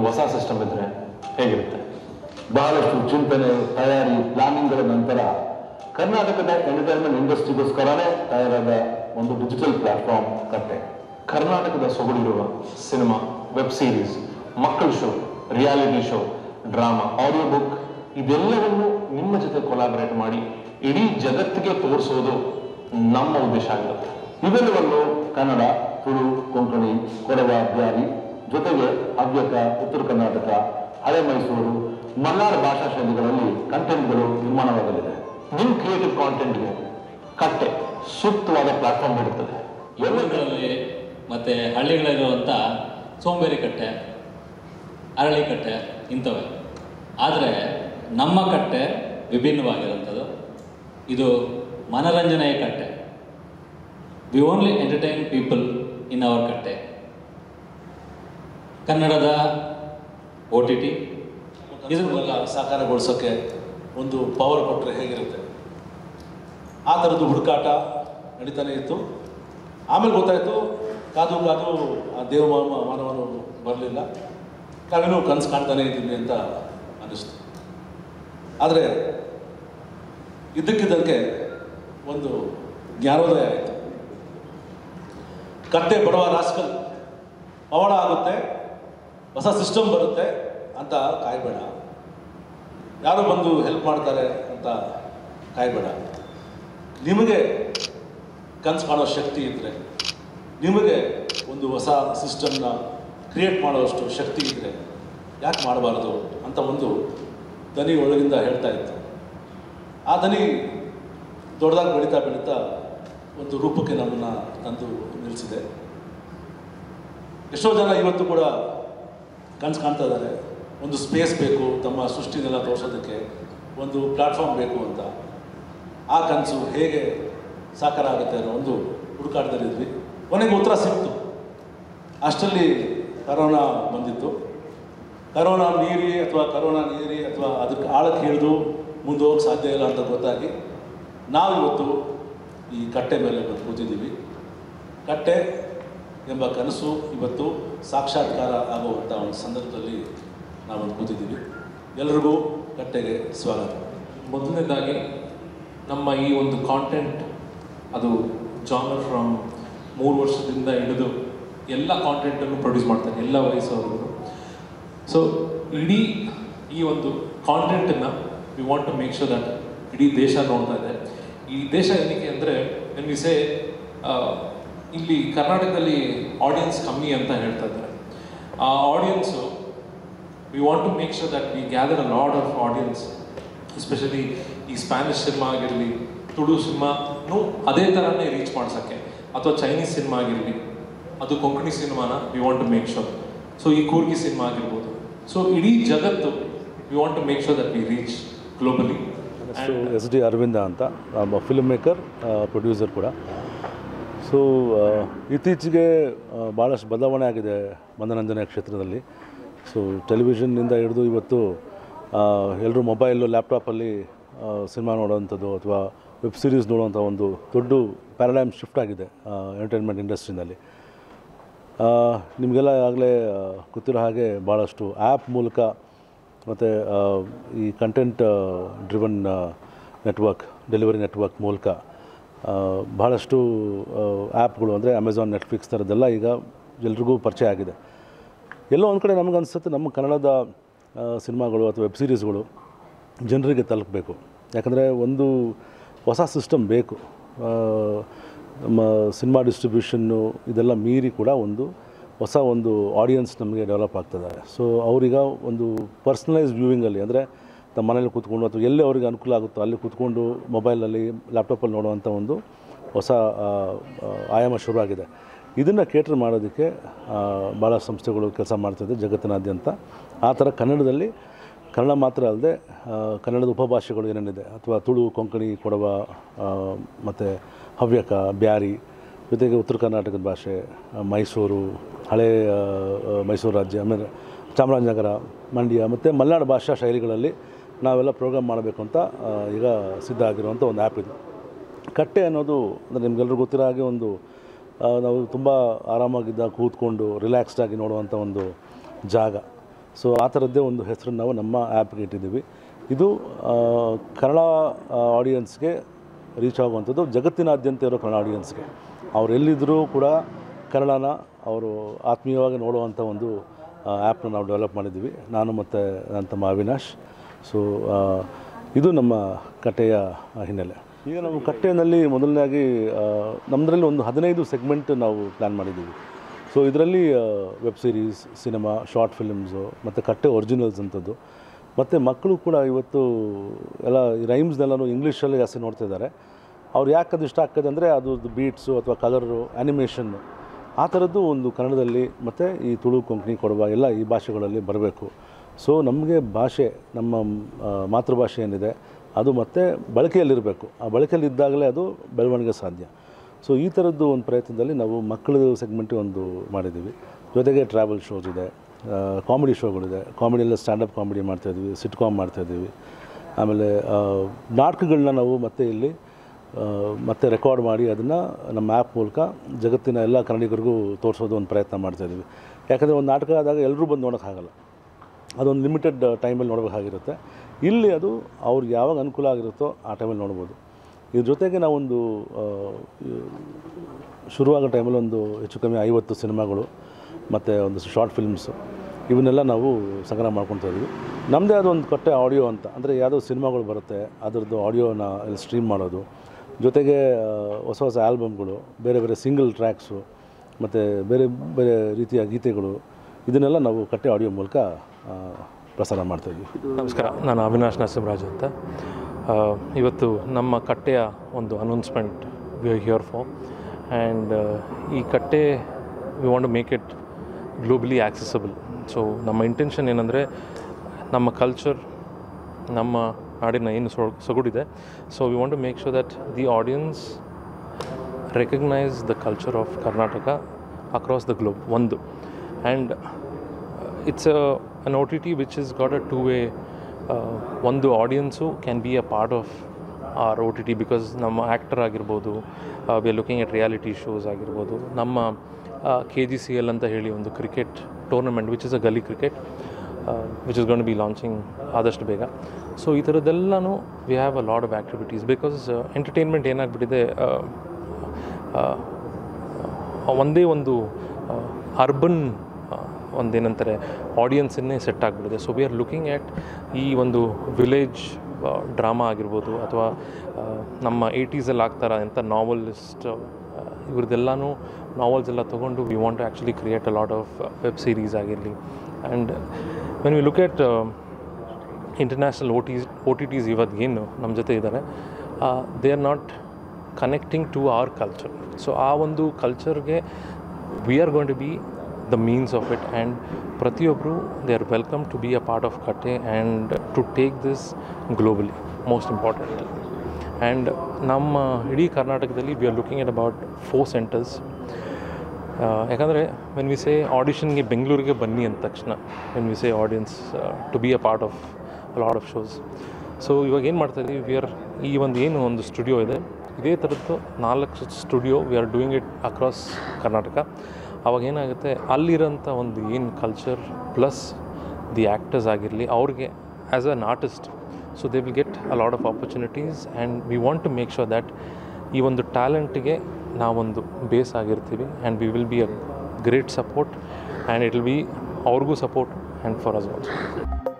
ಹೊಸ ಸಿಸ್ಟಮ್ ಇದ್ರೆ ಹೇಗಿರುತ್ತೆ? ಬಹಳಷ್ಟು ಚಿಂತನೆ, ತಯಾರಿ, ಪ್ಲಾನಿಂಗ್ಗಳ ನಂತರ ಕರ್ನಾಟಕದ ಎಂಟರ್ಟೈನ್ಮೆಂಟ್ ಇಂಡಸ್ಟ್ರಿಗೋಸ್ಕರನೇ ತಯಾರಾದ ಒಂದು ಡಿಜಿಟಲ್ ಪ್ಲಾಟ್ಫಾರ್ಮ್ ಕಟ್ಟೆ. ಕರ್ನಾಟಕದ ಸೊಗಡಿರುವ ಸಿನಿಮಾ, ವೆಬ್ ಸೀರೀಸ್, ಮಕ್ಕಳ show, reality show, drama, audio book ಇದೆಲ್ಲವನ್ನು ನಿಮ್ಮ ಜೊತೆ ಕೊಲಾಬರೇಟ್ ಮಾಡಿ ಇಡೀ ಜಗತ್ತಿಗೆ ತೋರಿಸೋದು ನಮ್ಮ ಉದ್ದೇಶ ಆಗಿರುತ್ತೆ. ಇವೆಲ್ಲವನ್ನು ಕನ್ನಡ, ತುಳು, ಕೊಂಕಣಿ, ಕೊಡವ, ಬ್ಯಾರಿ ಜೊತೆಗೆ ಹವ್ಯಕ, ಉತ್ತರ ಕರ್ನಾಟಕ, ಹಳೆ ಮೈಸೂರು, ಮಲ್ನಾಡು ಭಾಷಾ ಶೈಲಿಗಳಲ್ಲಿ ಕಂಟೆಂಟ್ಗಳು ನಿರ್ಮಾಣವಾಗಲಿದೆ. ನಿಮ್ಮ ಕ್ರಿಯೇಟಿವ್ ಕಾಂಟೆಂಟ್ಗೆ ಕಟ್ಟೆ ಸೂಕ್ತವಾದ ಪ್ಲಾಟ್ಫಾರ್ಮ್ ನೀಡುತ್ತದೆ. ಊರುಗಳಲ್ಲಿ ಮತ್ತು ಹಳ್ಳಿಗಳಲ್ಲಿರುವಂಥ ಸೋಂಬೇರಿ ಕಟ್ಟೆ, ಅರಳಿ ಕಟ್ಟೆ ಇಂಥವೆ. ಆದರೆ ನಮ್ಮ ಕಟ್ಟೆ ವಿಭಿನ್ನವಾಗಿರುವಂಥದ್ದು. ಇದು ಮನರಂಜನೆಯ Katte. We only entertain people in our Katte. ಕನ್ನಡದ OTT ಇದನ್ನೆಲ್ಲ ಸಾಕಾರಗೊಳಿಸೋಕ್ಕೆ ಒಂದು ಪವರ್ ಕೊಟ್ಟರೆ ಹೇಗಿರುತ್ತೆ, ಆ ಥರದ್ದು ಹುಡುಕಾಟ ನಡೀತಾನೆ ಇತ್ತು. ಆಮೇಲೆ ಗೊತ್ತಾಯಿತು, ಕಾದು ಆ ದೇವ ಮಾನವನು ಬರಲಿಲ್ಲ, ನಾವೇನೋ ಕನಸು ಕಾಣ್ತಾನೆ ಇದ್ದೀವಿ ಅಂತ ಅನ್ನಿಸ್ತು. ಆದರೆ ಇದ್ದಕ್ಕಿದ್ದಂಗೆ ಒಂದು ಜ್ಞಾನೋದಯ ಆಯಿತು. ಕಟ್ಟೆ ಬಡವ ರಾಸ್ಕಲ್ ಪವಾಡ ಆಗುತ್ತೆ, ಹೊಸ ಸಿಸ್ಟಮ್ ಬರುತ್ತೆ ಅಂತ ಕಾಯಬೇಡ, ಯಾರು ಬಂದು ಹೆಲ್ಪ್ ಮಾಡ್ತಾರೆ ಅಂತ ಕಾಯಬೇಡ. ನಿಮಗೆ ಕನಸು ಕಾಣೋ ಶಕ್ತಿ ಇದ್ದರೆ, ನಿಮಗೆ ಒಂದು ಹೊಸ ಸಿಸ್ಟಮ್ನ ಕ್ರಿಯೇಟ್ ಮಾಡೋಷ್ಟು ಶಕ್ತಿ ಇದ್ದರೆ ಯಾಕೆ ಮಾಡಬಾರ್ದು ಅಂತ ಒಂದು ದನಿ ಒಳಗಿಂದ ಹೇಳ್ತಾ ಇತ್ತು. ಆ ದನಿ ದೊಡ್ಡದಾಗಿ ಬೆಳೀತಾ ಒಂದು ರೂಪಕ್ಕೆ ನಮ್ಮನ್ನು ತಂದು ನಿಲ್ಲಿಸಿದೆ. ಎಷ್ಟೋ ಜನ ಇವತ್ತು ಕೂಡ ಕನಸು ಕಾಣ್ತಾ ಇದ್ದಾರೆ, ಒಂದು ಸ್ಪೇಸ್ ಬೇಕು, ತಮ್ಮ ಸೃಷ್ಟಿನೆಲ್ಲ ತೋರಿಸೋದಕ್ಕೆ ಒಂದು ಪ್ಲ್ಯಾಟ್ಫಾರ್ಮ್ ಬೇಕು ಅಂತ. ಆ ಕನಸು ಹೇಗೆ ಸಾಕಾರ ಆಗುತ್ತೆ ಅನ್ನೋ ಒಂದು ಹುಡುಕಾಟದಲ್ಲಿದ್ವಿ. ಕೊನೆಗೆ ಉತ್ತರ ಸಿಕ್ತು. ಅಷ್ಟರಲ್ಲಿ ಕರೋನಾ ಬಂದಿತ್ತು. ಕರೋನಾ ನೀರಿ ಅಥವಾ ಅದಕ್ಕೆ ಆಳಕ್ಕೆ ಹಿಡಿದು ಮುಂದೆ ಹೋಗಕ್ಕೆ ಸಾಧ್ಯ ಇಲ್ಲ ಅಂತ ಗೊತ್ತಾಗಿ ನಾವಿವತ್ತು ಈ ಕಟ್ಟೆ ಮೇಲೆ ಬಂದು ಕೂತಿದ್ದೀವಿ. ಕಟ್ಟೆ ಎಂಬ ಕನಸು ಇವತ್ತು ಸಾಕ್ಷಾತ್ಕಾರ ಆಗುವಂಥ ಒಂದು ಸಂದರ್ಭದಲ್ಲಿ ನಾವೊಂದು ಕೂತಿದ್ದೀವಿ. ಎಲ್ಲರಿಗೂ ಕಟ್ಟೆಗೆ ಸ್ವಾಗತ. ಮೊದಲನೇದಾಗಿ ನಮ್ಮ ಈ ಒಂದು ಕಾಂಟೆಂಟ್ ಅದು ಜಾನರ್ ಫ್ರಮ್ 3 ವರ್ಷದಿಂದ ಹಿಡಿದು ಎಲ್ಲ ಕಾಂಟೆಂಟನ್ನು ಪ್ರೊಡ್ಯೂಸ್ ಮಾಡ್ತಾರೆ, ಎಲ್ಲ ವಯಸ್ಸವರು. ಸೊ ಇಡೀ ಈ ಒಂದು ಕಾಂಟೆಂಟನ್ನು we want to make sure that ಇಡೀ ದೇಶ ನೋಡ್ತಾ ಇದೆ. ಈ ದೇಶ ಏನಕ್ಕೆ ಅಂದರೆ ವಿಸೆ ಇಲ್ಲಿ ಕರ್ನಾಟಕದಲ್ಲಿ ಆಡಿಯನ್ಸ್ ಕಮ್ಮಿ ಅಂತ ಹೇಳ್ತಾ ಇದ್ದಾರೆ. ಆ audience we want to make sure that we gather a lot of audience, especially ಈ ಸ್ಪ್ಯಾನಿಷ್ ಸಿನಿಮಾ ಆಗಿರಲಿ, ತುಳು ಸಿನಿಮಾನು ಅದೇ ಥರನೇ ರೀಚ್ ಮಾಡ್ಸೋಕ್ಕೆ, ಅಥವಾ ಚೈನೀಸ್ ಸಿನಿಮಾ ಆಗಿರಲಿ, ಅದು ಕೊಂಕಣಿ ಸಿನಿಮಾನ we want to make sure. So ಈ ಕೂರ್ಗಿ ಸಿನಿಮಾ ಆಗಿರ್ಬೋದು. ಸೊ ಇಡೀ ಜಗತ್ತು we want to make sure that we reach globally. SD Aravinda ಅಂತ ಫಿಲ್ಮ್ ಮೇಕರ್, ಪ್ರೊಡ್ಯೂಸರ್ ಕೂಡ. ಸೊ ಇತ್ತೀಚೆಗೆ ಭಾಳಷ್ಟು ಬದಲಾವಣೆ ಆಗಿದೆ ಮನೋರಂಜನೆ ಕ್ಷೇತ್ರದಲ್ಲಿ. ಸೊ ಟೆಲಿವಿಷನ್ನಿಂದ ಹಿಡಿದು ಇವತ್ತು ಎಲ್ಲರೂ ಮೊಬೈಲು, ಲ್ಯಾಪ್ಟಾಪಲ್ಲಿ ಸಿನಿಮಾ ನೋಡೋವಂಥದ್ದು ಅಥವಾ ವೆಬ್ ಸೀರೀಸ್ ನೋಡುವಂಥ ಒಂದು ದೊಡ್ಡ ಪ್ಯಾರಡೈಮ್ ಶಿಫ್ಟ್ ಆಗಿದೆ ಎಂಟರ್ಟೈನ್ಮೆಂಟ್ ಇಂಡಸ್ಟ್ರಿನಲ್ಲಿ. ನಿಮಗೆಲ್ಲ ಆಗಲೇ ಗೊತ್ತಿರೋ ಹಾಗೆ ಭಾಳಷ್ಟು ಆ್ಯಪ್ ಮೂಲಕ ಮತ್ತು ಈ content driven network, delivery network ಮೂಲಕ ಭಾಳಷ್ಟು ಆ್ಯಪ್ಗಳು ಅಂದರೆ ಅಮೆಝಾನ್, ನೆಟ್ಫ್ಲಿಕ್ಸ್ ಥರದ್ದೆಲ್ಲ ಈಗ ಎಲ್ರಿಗೂ ಪರಿಚಯ ಆಗಿದೆ. ಎಲ್ಲೋ ಒಂದು ಕಡೆ ನಮಗನ್ಸುತ್ತೆ ನಮ್ಮ ಕನ್ನಡದ ಸಿನಿಮಾಗಳು ಅಥವಾ ವೆಬ್ ಸೀರೀಸ್ಗಳು ಜನರಿಗೆ ತಲುಪಬೇಕು. ಯಾಕಂದರೆ ಒಂದು ಹೊಸ ಸಿಸ್ಟಮ್ ಬೇಕು. ನಮ್ಮ ಸಿನಿಮಾ ಡಿಸ್ಟ್ರಿಬ್ಯೂಷನ್ನು ಇದೆಲ್ಲ ಮೀರಿ ಕೂಡ ಒಂದು ಹೊಸ ಒಂದು ಆಡಿಯನ್ಸ್ ನಮಗೆ ಡೆವಲಪ್ ಆಗ್ತಿದ್ದಾರೆ. ಸೊ ಅವ್ರೀಗ ಒಂದು ಪರ್ಸ್ನಲೈಸ್ ವ್ಯೂವಿಂಗಲ್ಲಿ, ಅಂದರೆ ನಮ್ಮ ಮನೇಲಿ ಕೂತ್ಕೊಂಡು ಅಥವಾ ಎಲ್ಲಿ ಅವ್ರಿಗೆ ಅನುಕೂಲ ಆಗುತ್ತೋ ಅಲ್ಲಿ ಕೂತ್ಕೊಂಡು ಮೊಬೈಲಲ್ಲಿ, ಲ್ಯಾಪ್ಟಾಪಲ್ಲಿ ನೋಡುವಂಥ ಒಂದು ಹೊಸ ಆಯಾಮ ಶುರುವಾಗಿದೆ. ಇದನ್ನು ಕೇಟರ್ ಮಾಡೋದಕ್ಕೆ ಭಾಳ ಸಂಸ್ಥೆಗಳು ಕೆಲಸ ಮಾಡ್ತಿದೆ ಜಗತ್ತಿನಾದ್ಯಂತ. ಆ ಥರ ಕನ್ನಡದಲ್ಲಿ, ಕನ್ನಡ ಮಾತ್ರ ಅಲ್ಲದೆ ಕನ್ನಡದ ಉಪಭಾಷೆಗಳು ಏನೇನಿದೆ, ಅಥವಾ ತುಳು, ಕೊಂಕಣಿ, ಕೊಡವ ಮತ್ತು ಹವ್ಯಕ, ಬ್ಯಾರಿ, ಜೊತೆಗೆ ಉತ್ತರ ಕರ್ನಾಟಕದ ಭಾಷೆ, ಮೈಸೂರು, ಹಳೆ ಮೈಸೂರು ರಾಜ್ಯ, ಆಮೇಲೆ ಚಾಮರಾಜನಗರ, ಮಂಡ್ಯ ಮತ್ತು ಮಲೆನಾಡು ಭಾಷಾ ಶೈಲಿಗಳಲ್ಲಿ ನಾವೆಲ್ಲ ಪ್ರೋಗ್ರಾಮ್ ಮಾಡಬೇಕು ಅಂತ ಈಗ ಸಿದ್ಧ ಆಗಿರುವಂಥ ಒಂದು ಆ್ಯಪ್ ಇದು. ಕಟ್ಟೆ ಅನ್ನೋದು ಅಂದರೆ ನಿಮಗೆಲ್ಲರಿಗೂ ಗೊತ್ತಿರೋ ಹಾಗೆ ಒಂದು ನಾವು ತುಂಬ ಆರಾಮಾಗಿದ್ದ ಕೂತ್ಕೊಂಡು ರಿಲ್ಯಾಕ್ಸ್ಡಾಗಿ ನೋಡುವಂಥ ಒಂದು ಜಾಗ. ಸೊ ಆ ಥರದ್ದೇ ಒಂದು ಹೆಸರನ್ನು ನಾವು ನಮ್ಮ ಆ್ಯಪ್ಗೆ ಇಟ್ಟಿದ್ದೀವಿ. ಇದು ಕನ್ನಡ ಆಡಿಯನ್ಸ್ಗೆ ರೀಚ್ ಆಗುವಂಥದ್ದು, ಜಗತ್ತಿನಾದ್ಯಂತ ಇರೋ ಕನ್ನಡ ಆಡಿಯನ್ಸ್ಗೆ. ಅವ್ರು ಎಲ್ಲಿದ್ದರೂ ಕೂಡ ಕನ್ನಡನ ಅವರು ಆತ್ಮೀಯವಾಗಿ ನೋಡುವಂಥ ಒಂದು ಆ್ಯಪ್ನ ನಾವು ಡೆವಲಪ್ ಮಾಡಿದ್ದೀವಿ, ನಾನು ಮತ್ತು ನನ್ನ ತಮ್ಮ ಅವಿನಾಶ್. ಸೊ ಇದು ನಮ್ಮ ಕಟ್ಟೆಯ ಹಿನ್ನೆಲೆ. ಈಗ ನಾವು ಕಟ್ಟೆಯಲ್ಲಿ ಮೊದಲನೇದಾಗಿ ನಮ್ಮದ್ರಲ್ಲಿ ಒಂದು 15 ಸೆಗ್ಮೆಂಟ್ ನಾವು ಪ್ಲ್ಯಾನ್ ಮಾಡಿದ್ದೀವಿ. ಸೊ ಇದರಲ್ಲಿ web series, cinema, short films ಮತ್ತು ಕಟ್ಟೆ ಒರಿಜಿನಲ್ಸ್ ಅಂಥದ್ದು. ಮತ್ತು ಮಕ್ಕಳು ಕೂಡ ಇವತ್ತು ಎಲ್ಲ ಈ ರೈಮ್ಸ್ನೆಲ್ಲನೂ ಇಂಗ್ಲೀಷಲ್ಲಿ ಜಾಸ್ತಿ ನೋಡ್ತಾ ಇದ್ದಾರೆ. ಅವ್ರು ಯಾಕೆ ಅದು ಇಷ್ಟ ಆಗ್ತದೆ ಅಂದರೆ ಅದು ಬೀಟ್ಸು ಅಥವಾ ಕಲರು, ಆ್ಯನಿಮೇಷನ್ನು ಆ ಥರದ್ದು ಒಂದು ಕನ್ನಡದಲ್ಲಿ ಮತ್ತು ಈ ತುಳು, ಕೊಂಕಣಿ, ಕೊಡವ ಎಲ್ಲ ಈ ಭಾಷೆಗಳಲ್ಲಿ ಬರಬೇಕು. ಸೊ ನಮಗೆ ಭಾಷೆ, ನಮ್ಮ ಮಾತೃಭಾಷೆ ಏನಿದೆ ಅದು ಮತ್ತು ಬಳಕೆಯಲ್ಲಿರಬೇಕು. ಆ ಬಳಕೆಯಲ್ಲಿದ್ದಾಗಲೇ ಅದು ಬೆಳವಣಿಗೆ ಸಾಧ್ಯ. ಸೊ ಈ ಥರದ್ದು ಒಂದು ಪ್ರಯತ್ನದಲ್ಲಿ ನಾವು ಮಕ್ಕಳ ಸೆಗ್ಮೆಂಟ್ ಒಂದು ಮಾಡಿದ್ದೀವಿ. ಜೊತೆಗೆ ಟ್ರಾವೆಲ್ ಶೋಸ್ ಇದೆ, ಕಾಮಿಡಿ ಶೋಗಳಿದೆ. ಕಾಮಿಡಿಯೆಲ್ಲ ಸ್ಟ್ಯಾಂಡಪ್ ಕಾಮಿಡಿ ಮಾಡ್ತಾಯಿದ್ವಿ, ಸಿಟ್ಕಾಮ್ ಮಾಡ್ತಾಯಿದ್ದೀವಿ. ಆಮೇಲೆ ನಾಟಕಗಳನ್ನ ನಾವು ಮತ್ತೆ ಇಲ್ಲಿ ಮತ್ತೆ ರೆಕಾರ್ಡ್ ಮಾಡಿ ಅದನ್ನು ನಮ್ಮ ಆ್ಯಪ್ ಮೂಲಕ ಜಗತ್ತಿನ ಎಲ್ಲ ಕನ್ನಡಿಗರಿಗೂ ತೋರಿಸೋದು ಒಂದು ಪ್ರಯತ್ನ ಮಾಡ್ತಾಯಿದ್ದೀವಿ. ಯಾಕಂದರೆ ಒಂದು ನಾಟಕ ಆದಾಗ ಎಲ್ಲರೂ ಬಂದು ನೋಡೋಕ್ಕಾಗಲ್ಲ, ಅದೊಂದು ಲಿಮಿಟೆಡ್ ಟೈಮಲ್ಲಿ ನೋಡಬೇಕಾಗಿರುತ್ತೆ. ಇಲ್ಲಿ ಅದು ಅವ್ರಿಗೆ ಯಾವಾಗ ಅನುಕೂಲ ಆಗಿರುತ್ತೋ ಆ ಟೈಮಲ್ಲಿ ನೋಡ್ಬೋದು. ಇದ್ರ ಜೊತೆಗೆ ನಾವೊಂದು ಶುರುವಾಗೋ ಟೈಮಲ್ಲಿ ಒಂದು ಹೆಚ್ಚು ಕಮ್ಮಿ 50 ಸಿನಿಮಾಗಳು ಮತ್ತು ಒಂದು ಶಾರ್ಟ್ ಫಿಲ್ಮ್ಸು ಇವನ್ನೆಲ್ಲ ನಾವು ಸಂಗ್ರಹ ಮಾಡ್ಕೊತಾ ಇದ್ವಿ. ನಮ್ಮದೇ ಆದ ಒಂದು ಕಟ್ಟೆ ಆಡಿಯೋ ಅಂತ, ಅಂದರೆ ಯಾವುದೋ ಸಿನಿಮಾಗಳು ಬರುತ್ತೆ ಅದರದ್ದು ಆಡಿಯೋನ ಇಲ್ಲಿ ಸ್ಟ್ರೀಮ್ ಮಾಡೋದು, ಜೊತೆಗೆ ಹೊಸ ಹೊಸ ಆಲ್ಬಮ್ಗಳು, ಬೇರೆ ಬೇರೆ ಸಿಂಗಲ್ ಟ್ರ್ಯಾಕ್ಸು ಮತ್ತು ಬೇರೆ ಬೇರೆ ರೀತಿಯ ಗೀತೆಗಳು, ಇದನ್ನೆಲ್ಲ ನಾವು ಕಟ್ಟೆ ಆಡಿಯೋ ಮೂಲಕ ಪ್ರಸಾರ ಮಾಡ್ತಾಯಿದ್ವಿ. ನಮಸ್ಕಾರ, ನಾನು ಅವಿನಾಶ್ ನರಸಿಂಹರಾಜು ಅಂತ. ಇವತ್ತು ನಮ್ಮ ಕಟ್ಟೆಯ ಒಂದು announcement we are here for. And ಈ Katte we want to make it globally accessible. So ನಮ್ಮ ಇಂಟೆನ್ಷನ್ ಏನಂದರೆ ನಮ್ಮ ಕಲ್ಚರ್, ನಮ್ಮ ನಾಡಿನ ಏನು ಸೊಗಡಿದೆ, so we want to make sure that the audience recognise the culture of Karnataka across the globe. ಒಂದು and it's an OTT which has got a two-way ಒಂದು audience can be a part of our OTT because ನಮ್ಮ actor ಆಗಿರ್ಬೋದು, V are looking at reality shows ಆಗಿರ್ಬೋದು, ನಮ್ಮ KGCL ಅಂತ ಹೇಳಿ ಒಂದು cricket tournament which is a gully cricket which is gonna be launching ಆದಷ್ಟು ಬೇಗ. ಸೊ ಈ ಥರದ್ದೆಲ್ಲನೂ we have a lot of activities because entertainment ಏನಾಗ್ಬಿಟ್ಟಿದೆ, ಒಂದೇ ಒಂದು ಅರ್ಬನ್ ಒಂದೇನಂತಾರೆ ಆಡಿಯನ್ಸನ್ನೇ ಸೆಟ್ ಆಗಿಬಿಟ್ಟಿದೆ. So we are looking at ಈ ಒಂದು ವಿಲೇಜ್ ಡ್ರಾಮಾ ಆಗಿರ್ಬೋದು, ಅಥವಾ ನಮ್ಮ 80sಲ್ಲಿ ಆಗ್ತಾರ ಅಂತ ನಾವಲಿಸ್ಟ್ ಇವ್ರದ್ದೆಲ್ಲನೂ ನಾವಲ್ಸ್ ಎಲ್ಲ ತೊಗೊಂಡು we want to actually create a lot of web series ಆಗಿರಲಿ. And when we look at international OTTs ಇವತ್ತಿಗೇನು ನಮ್ಮ ಜೊತೆ ಇದ್ದಾರೆ, they are not connecting to our culture. So ಆ ಒಂದು ಕಲ್ಚರ್ಗೆ we are going to be the means of it, and ಪ್ರತಿಯೊಬ್ಬರು they are welcome to be a part of Katte and to take this globally, most importantly. And ನಮ್ಮ ಇಡೀ ಕರ್ನಾಟಕದಲ್ಲಿ we are looking at about 4 centers. ಯಾಕಂದರೆ when we say ಆಡಿಷನ್ಗೆ ಬೆಂಗಳೂರಿಗೆ ಬನ್ನಿ ಅಂದ ತಕ್ಷಣ, when we say audience to be a part of a lot of shows, so ಇವಾಗ ಏನು ಮಾಡ್ತಾಯಿದ್ದೀವಿ, ವಿ ಆರ್ ಈ ಒಂದು ಸ್ಟುಡಿಯೋ ಇದೆ, ಇದೇ ಥರದ್ದು 4 studio we are doing it across Karnataka. ಅವಾಗ ಏನಾಗುತ್ತೆ, ಅಲ್ಲಿರೋಂಥ ಒಂದು ಏನು ಕಲ್ಚರ್ ಪ್ಲಸ್ ದಿ ಆ್ಯಕ್ಟರ್ಸ್ ಆಗಿರಲಿ ಅವ್ರಿಗೆ as an artist, so they will get a lot of opportunities. And we want to make sure that ಈ ಒಂದು ಟ್ಯಾಲೆಂಟ್ಗೆ ನಾವೊಂದು ಬೇಸ್ ಆಗಿರ್ತೀವಿ, and we will be a great support, and it will be ಅವ್ರಿಗೂ support and for us also.